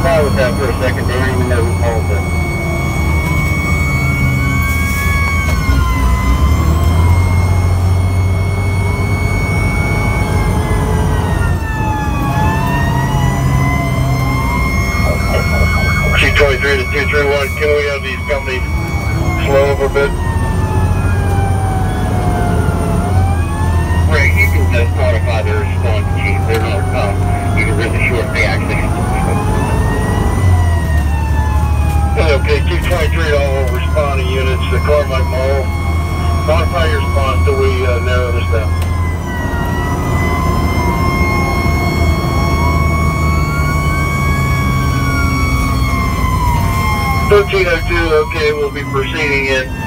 by with that for a second. They don't even know who called it. G23 to 231, can we have these companies slow over a bit? Right, you can just modify their response, Chief. They're not, you can really short the actually. Okay, G23 to all responding units, the Carmike Mall. Modify your response till we narrow this down. 1302, okay, we'll be proceeding in